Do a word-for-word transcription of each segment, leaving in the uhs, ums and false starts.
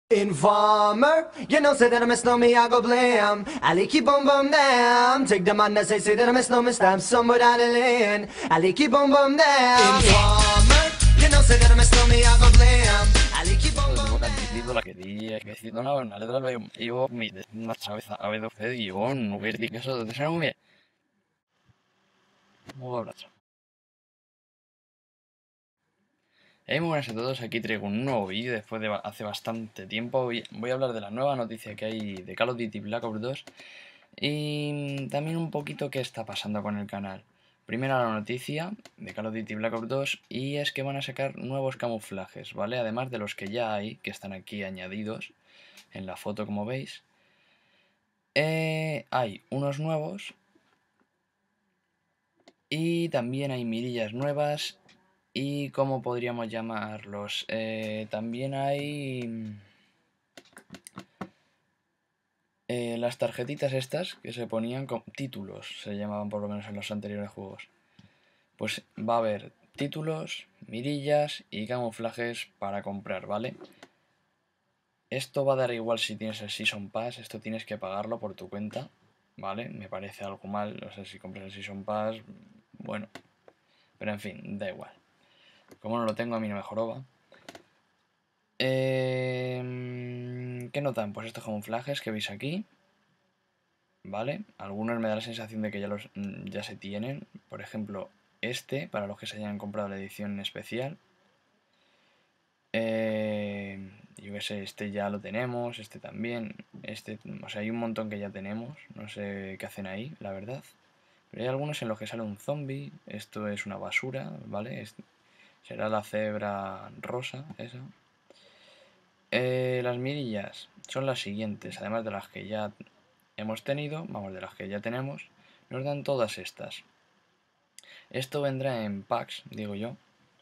Informer, you know, say that I'm a snowman, I go blam. Ali keep on bum down. Take the man that say, say that I'm a snowman, stamp somewhere down the lane. Ali keep on bum down. Informer, you know, say that I'm a snowman, I go blam. Ali keep on bum down. La que di, que si no, no, una letra la yo mi una cabeza a ver usted y yo no hubiera dicho eso de ser muy bien. Muy buenas. Hey, muy buenas a todos, aquí traigo un nuevo vídeo después de hace bastante tiempo. Voy, voy a hablar de la nueva noticia que hay de Call of Duty Black Ops dos y también un poquito qué está pasando con el canal. Primero la noticia de Call of Duty Black Ops dos y es que van a sacar nuevos camuflajes, ¿vale? Además de los que ya hay, que están aquí añadidos en la foto como veis. Eh, hay unos nuevos y también hay mirillas nuevas. ¿Y cómo podríamos llamarlos? Eh, también hay eh, las tarjetitas estas que se ponían con títulos, se llamaban por lo menos en los anteriores juegos. Pues va a haber títulos, mirillas y camuflajes para comprar, ¿vale? Esto va a dar igual si tienes el Season Pass, esto tienes que pagarlo por tu cuenta, ¿vale? Me parece algo mal, no sé si compras el Season Pass, bueno, pero en fin, da igual. Como no lo tengo, a mí no me joroba. Eh, ¿Qué notan? Pues estos camuflajes que veis aquí, ¿vale? Algunos me da la sensación de que ya, los, ya se tienen. Por ejemplo, este, para los que se hayan comprado la edición especial. Eh, yo qué sé, este ya lo tenemos, este también. Este, o sea, hay un montón que ya tenemos. No sé qué hacen ahí, la verdad. Pero hay algunos en los que sale un zombie. Esto es una basura, ¿vale? Es, será la cebra rosa, esa. Eh, las mirillas son las siguientes, además de las que ya hemos tenido, vamos, de las que ya tenemos, nos dan todas estas. Esto vendrá en packs, digo yo,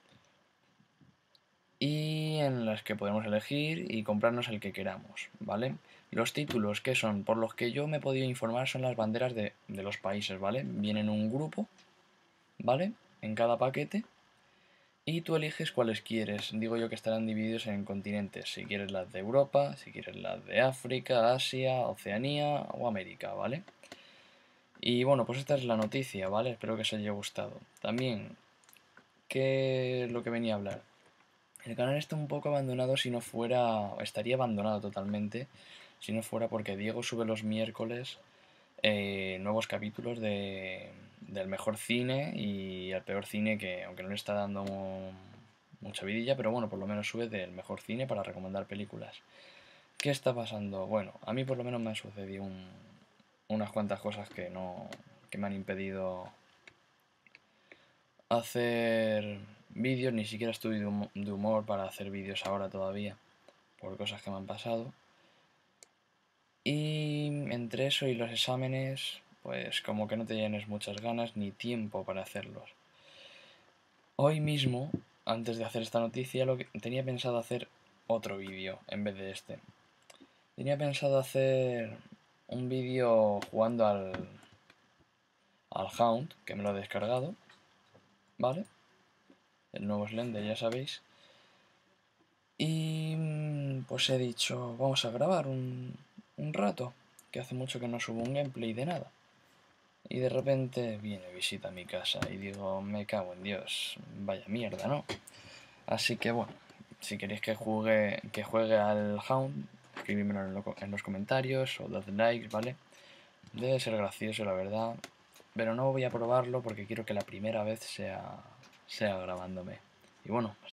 y en las que podemos elegir y comprarnos el que queramos, ¿vale? Los títulos que son, por los que yo me he podido informar, son las banderas de, de los países, ¿vale? Vienen un grupo, ¿vale? En cada paquete. Y tú eliges cuáles quieres. Digo yo que estarán divididos en continentes. Si quieres las de Europa, si quieres las de África, Asia, Oceanía o América, ¿vale? Y bueno, pues esta es la noticia, ¿vale? Espero que os haya gustado. También, ¿qué es lo que venía a hablar? El canal está un poco abandonado si no fuera... Estaría abandonado totalmente si no fuera porque Diego sube los miércoles eh, nuevos capítulos de, del mejor cine y el peor cine, que aunque no le está dando mucha vidilla, pero bueno, por lo menos sube del mejor cine para recomendar películas. ¿Qué está pasando? Bueno, a mí por lo menos me han sucedido un, unas cuantas cosas que no que me han impedido hacer vídeos, ni siquiera estoy de humor para hacer vídeos ahora todavía, por cosas que me han pasado. Y entre eso y los exámenes, pues como que no te llenes muchas ganas ni tiempo para hacerlos. Hoy mismo, antes de hacer esta noticia, lo que tenía pensado hacer otro vídeo en vez de este. Tenía pensado hacer un vídeo jugando al, al Hound, que me lo he descargado, ¿vale? El nuevo Slender, ya sabéis. Y pues he dicho, vamos a grabar un, un rato, que hace mucho que no subo un gameplay de nada. Y de repente viene visita a mi casa y digo, me cago en Dios, vaya mierda, ¿no? Así que bueno, si queréis que juegue, que juegue al Hound, escribímelo en, lo, en los comentarios o dad likes, ¿vale? Debe ser gracioso, la verdad, pero no voy a probarlo porque quiero que la primera vez sea, sea grabándome. Y bueno,